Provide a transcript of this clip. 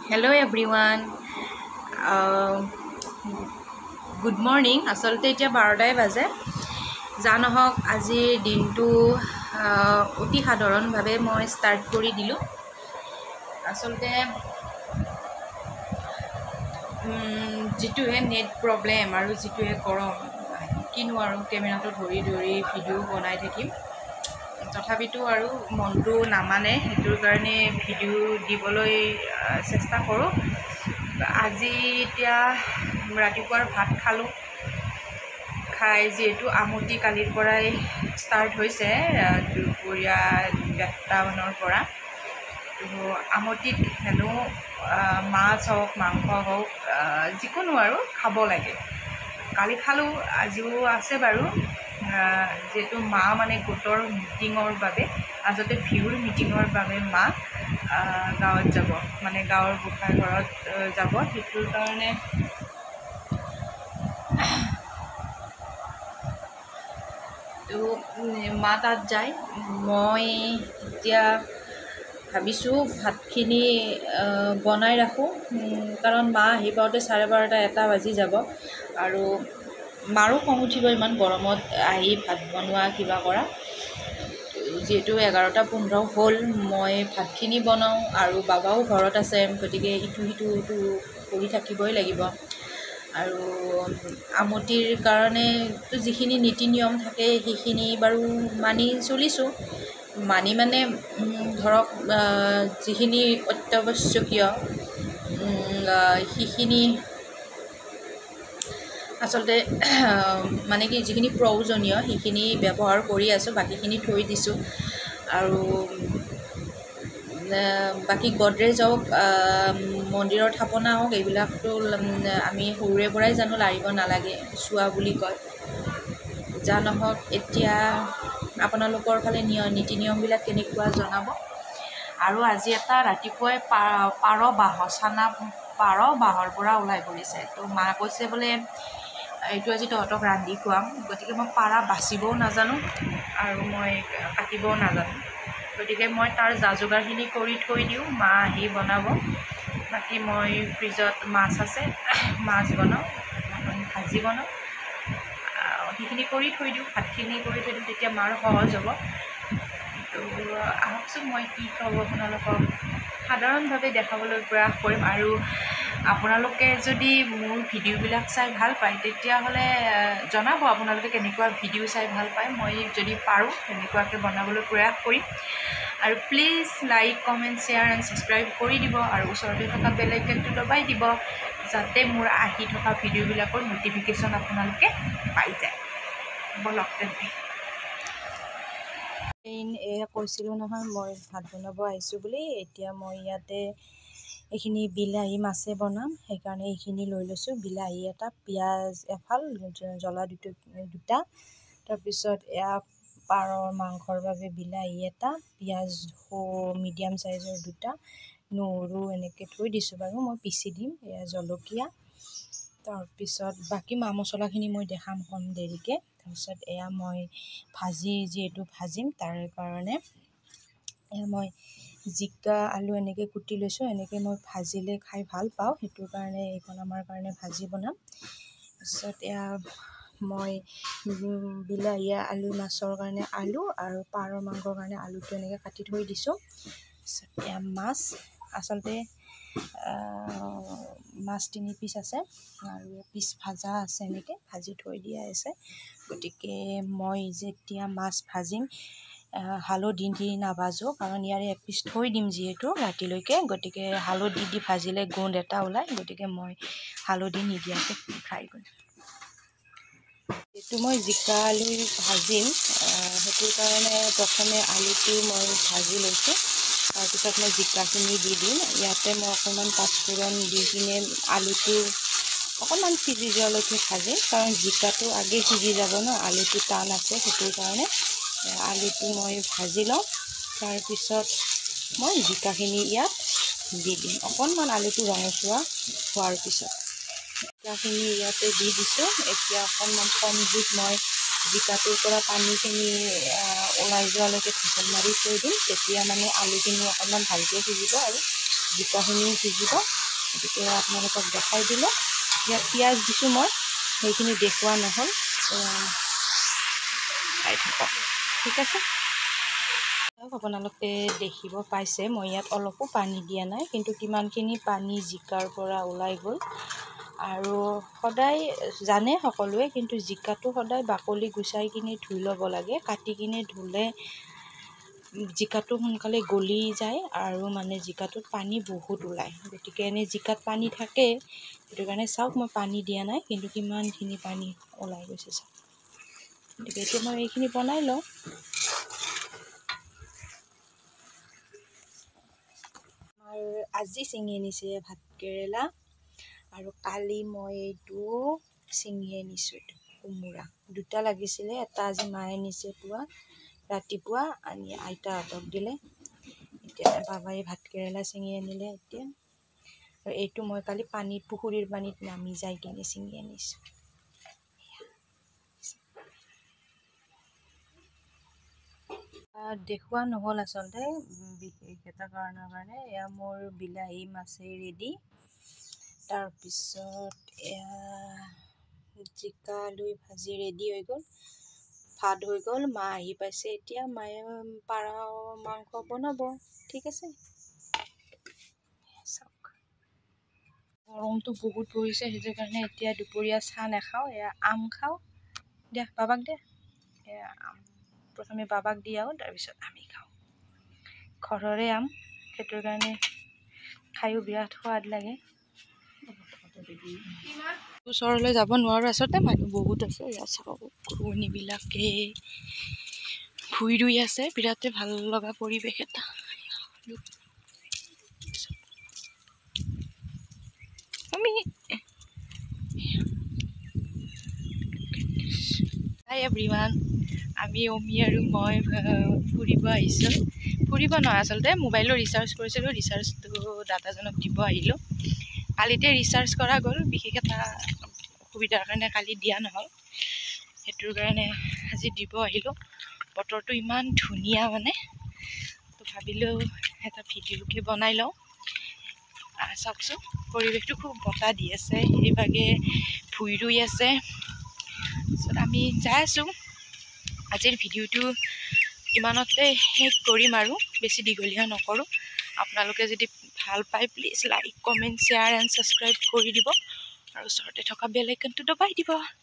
Hello everyone. Good morning. আচলতে এতিয়া 12টাই বাজে। জানহক আজি দিনটো অতি সাধাৰণভাৱে মই ষ্টাৰ্ট কৰি দিলোঁ। আচলতে যিটোহে নেট প্ৰব্লেম আৰু যিটোহে গৰম, কিনো আৰু কেমেৰাটো ধৰি ভিডিঅ' বনাই থাকিম। তথাপিতো আৰু মনটো নামানে, সেইটোৰ কাৰণে ভিডিঅ' দিবলৈ চেষ্টা কৰোঁ। আজি এতিয়া ৰাতিপুৱাৰ ভাত খালোঁ। খাই যিহেতু আমতি কালিৰ পৰাই ষ্টাৰ্ট হৈছে, দুপৰীয়া 1টামানৰ পৰা। আমতিত হেনো মাছ হওক মাংস হওক যিকোনো আৰু খাব লাগে। কালি খালোঁ, আজিও আছে বাৰু। যিহেতু মা মানে গোটৰ মিটিঙৰ বাবে, আচলতে ভিউৰ মিটিঙৰ বাবে মা গাঁৱত যাব, মানে গাঁৱৰ গোঁসাই ঘৰত যাব। সেইটোৰ কাৰণে মা তাত যায়। মই এতিয়া ভাবিছোঁ ভাতখিনি বনাই ৰাখোঁ, কাৰণ মা আহি পাওঁতে 12:30 1টা বাজি যাব। আৰু মাৰো খং উঠিব ইমান গৰমত আহি ভাত বনোৱা কিবা কৰা। যিহেতু 11:15 হ'ল, মই ভাতখিনি বনাওঁ আৰু বাবাও ঘৰত আছে, গতিকে ইটো সিটো কৰি থাকিবই লাগিব। আৰু আমতিৰ কাৰণেতো যিখিনি নীতি নিয়ম থাকে সেইখিনি বাৰু মানি চলিছোঁ। মানে ধৰক যিখিনি অত্যাৱশ্যকীয় সেইখিনি আচলতে মানে কি যিখিনি প্ৰয়োজনীয় সেইখিনি ব্যৱহাৰ কৰি আছোঁ, বাকীখিনি থৈ দিছোঁ। আৰু বাকী গডৰেজ হওক, মন্দিৰৰ থাপনা হওক, এইবিলাকতো আমি সৰুৰে পৰাই জানো লাৰিব নালাগে, চুৱা বুলি কয়। যা নহওক, এতিয়া আপোনালোকৰ ফালে নীতি নিয়মবিলাক কেনেকুৱা জনাব। আৰু আজি এটা ৰাতিপুৱাই পাৰ বাঁহৰ পৰা ওলাই পৰিছে। তো মা কৈছে বোলে এইটো আজি তহঁতক ৰান্ধি খুৱাম। গতিকে মই পাৰা বাচিবও নাজানো আৰু মই কাটিবও নাজানো। গতিকে মই তাৰ যা যোগাৰখিনি কৰি থৈ দিওঁ, মা আহি বনাব। বাকী মই ফ্ৰিজত মাছ আছে, মাছ বনাওঁ, ভাজি বনাওঁ, সেইখিনি কৰি থৈ দিওঁ। ভাতখিনি কৰি থৈ দিওঁ, তেতিয়া মাৰ সহজ হ'ব। তো আহকচোন, মই কি ক'ব আপোনালোকক সাধাৰণভাৱে দেখাবলৈ প্ৰয়াস কৰিম। আৰু আপোনালোকে যদি মোৰ ভিডিঅ'বিলাক চাই ভাল পায়, তেতিয়াহ'লে জনাব আপোনালোকে কেনেকুৱা ভিডিঅ' চাই ভাল পায়। মই যদি পাৰোঁ তেনেকুৱাকৈ বনাবলৈ প্ৰয়াস কৰিম। আৰু please like, comment, share and subscribe কৰি দিব। আৰু ওচৰতে থকা বেল আইকনটো দবাই দিব, যাতে মোৰ আহি থকা ভিডিঅ'বিলাকৰ ন'টিফিকেশ্যন আপোনালোকে পাই যায়। বলক তেন্তে। এয়া কৈছিলোঁ নহয় মই ভাত বনাব আহিছোঁ বুলি। এতিয়া মই ইয়াতে এইখিনি বিলাহী মাছে বনাম, সেইকাৰণে এইখিনি লৈ লৈছোঁ। বিলাহী এটা, পিঁয়াজ এফাল, জ্বলা দুটা, তাৰপিছত এয়া পাৰৰ মাংসৰ বাবে বিলাহী এটা, পিঁয়াজ মিডিয়াম চাইজৰ দুটা, নহৰু এনেকৈ থৈ দিছোঁ বাৰু, মই পিচি দিম। এয়া জলকীয়া, তাৰপিছত বাকী মা মছলাখিনি মই দেখাম কম দেৰিকৈ। তাৰপিছত এয়া মই যিহেতু ভাজিম, তাৰ কাৰণে এয়া মই জিকা আলু এনেকৈ কুটি লৈছোঁ। এনেকৈ মই ভাজিলে খাই ভাল পাওঁ, সেইটো কাৰণে এইখন আমাৰ কাৰণে ভাজি বনাম। তাৰপিছত এয়া মই বিলাহী আলু মাছৰ কাৰণে আলু, আৰু পাৰৰ মাংসৰ কাৰণে আলুটো এনেকৈ কাটি থৈ দিছোঁ। তাৰপিছত এয়া মাছ, আচলতে মাছ 3 পিচ আছে, আৰু পিচ ভাজা আছে, এনেকৈ ভাজি থৈ দিয়া আছে। গতিকে মই যেতিয়া মাছ ভাজিম, হালধি দি নাভাজোঁ, কাৰণ ইয়াৰে এপিচ থৈ দিম যিহেতু ৰাতিলৈকে। গতিকে হালধি দি ভাজিলে গোন্ধ এটা ওলায়, গতিকে মই হালধি নিদিয়াকৈ ফ্ৰাই কৰিম। এইটো মই জিকা আলু ভাজিম, সেইটোৰ কাৰণে প্ৰথমে আলুটো মই ভাজি লৈছোঁ। তাৰপিছত মই জিকাখিনি দি দিম। ইয়াতে মই অকণমান পাঁচফোৰণ দি কিনে আলুটো অকণমান সিজি যোৱালৈকে ভাজিম, কাৰণ জিকাটো আগেই সিজি যাব ন, আলুটো টান আছে, সেইটোৰ কাৰণে আলুটো মই ভাজি লওঁ। তাৰপিছত মই জিকাখিনি ইয়াত দি দিম, অকণমান আলুটো ৰঙচুৱা হোৱাৰ পিছত। জিকাখিনি ইয়াতে দি দিছোঁ। এতিয়া অকণমান কম জুইত মই জিকাটোৰ পৰা পানীখিনি ওলাই যোৱালৈকে ঢাকোন মাৰি থৈ দিম। তেতিয়া মানে আলুখিনি অকণমান ভালকৈ সিজিব আৰু জিকাখিনিও সিজিব। গতিকে আপোনালোকক দেখাই দিলোঁ। ইয়াত পিঁয়াজ দিছোঁ মই, সেইখিনি দেখুওৱা নহ'ল। চাই থাকক, ঠিক আছে। আপোনালোকে দেখিব পাইছে মই ইয়াত অলপো পানী দিয়া নাই, কিন্তু কিমানখিনি পানী জিকাৰ পৰা ওলাই গ'ল। আৰু সদায় জানে সকলোৱে, কিন্তু জিকাটো সদায় বাকলি গুচাই কিনি ধুই ল'ব লাগে। কাটি কিনি ধুলে জিকাটো সোনকালে গলি যায় আৰু মানে জিকাটোত পানী বহুত ওলায়। গতিকে এনেই জিকাত পানী থাকে, সেইটো কাৰণে চাওক মই পানী দিয়া নাই, কিন্তু কিমানখিনি পানী ওলাই গৈছে চাওক। গতিকে এতিয়া মই এইখিনি বনাই লওঁ। আমাৰ আজি ছিঙি আনিছে ভাতকেৰেলা, আৰু কালি মই এইটো ছিঙি আনিছোঁ। এইটো কোমোৰা দুটা লাগিছিলে, এটা আজি মায়ে নিছে ৰাতিপুৱা আনি আইতাহঁতক দিলে। এতিয়া বাবাই ভাতকেৰেলা ছিঙি আনিলে এতিয়া, আৰু এইটো মই কালি পুখুৰীৰ পানীত নামি যাই কিনে ছিঙি আনিছোঁ। দেখুওৱা নহ'ল আচলতে বিশেষ এটা কাৰণৰ কাৰণে। এয়া মোৰ বিলাহী মাছেই ৰেডি। তাৰপিছত এয়া জিকা আলু ভাজি ৰেডি হৈ গ'ল। ভাত হৈ গ'ল, মা আহি পাইছে এতিয়া। মায়ে পাৰ মাংস বনাব, ঠিক আছে। চাওক, গৰমটো বহুত পৰিছে, সেইটো কাৰণে এতিয়া দুপৰীয়া চাহ নাখাওঁ, এয়া আম খাওঁ। দিয়া বাবাক দিয়া, এয়া আম প্ৰথমে বাবাক দি আহোঁ, তাৰপিছত আমি খাওঁ। ঘৰৰে আম, সেইটোৰ কাৰণে খায়ো বিৰাট সোৱাদ লাগে। ওচৰলৈ যাব নোৱাৰোঁ আচলতে, মানুহ বহুত আছে। ইয়াত চাওক কুকুৰনীবিলাকে ভুই ৰুই আছে, বিৰাটে ভাল লগা পৰিৱেশ এটা। হাই এভৰিৱান, আমি অমি আৰু মই ফুৰিব আহিছোঁ। ফুৰিব নহয় আচলতে, মোবাইলৰ ৰিচাৰ্জ কৰিছিলোঁ, ৰিচাৰ্জটো দাদাজনক দিব আহিলোঁ। কালিতে ৰিচাৰ্জ কৰা গ'ল, বিশেষ এটা অসুবিধাৰ কাৰণে কালি দিয়া নহ'ল, সেইটোৰ কাৰণে আজি দিব আহিলোঁ। বতৰটো ইমান ধুনীয়া মানে, তো ভাবিলোঁ এটা ভিডিঅ'কে বনাই লওঁ। চাওকচোন পৰিৱেশটো খুব বতাহ দি আছে, সেইভাগে ভুই ৰুই আছে। তাৰপিছত আমি যাই আছোঁ। আজিৰ ভিডিঅ'টো ইমানতে শেষ কৰিম আৰু বেছি দীঘলীয়া নকৰোঁ। আপোনালোকে যদি ভাল পায় please like, comment, share and subscribe কৰি দিব, আৰু ওচৰতে থকা বেল আইকনটো দবাই দিব।